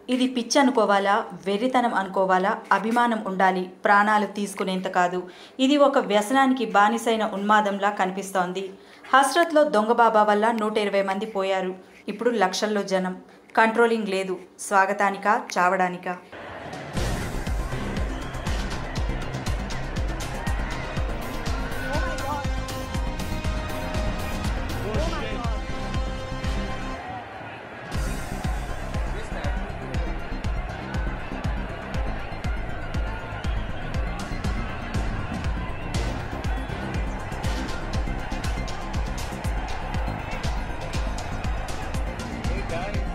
ఇది పిచ్చి అనుకోవాలా, వెర్రితనం అనుకోవాలా, అభిమానం ఉండాలి, ప్రాణాలు తీసుకునేంత కాదు. ఇది ఒక వ్యసనానికి బానిసైన ఉన్మాదంలా కనిపిస్తోంది. హస్రత్లో దొంగబాబా వల్ల 120 మంది పోయారు. ఇప్పుడు లక్షల్లో జనం. కంట్రోలింగ్ లేదు. స్వాగతానికా, చావడానికా? Hey guys.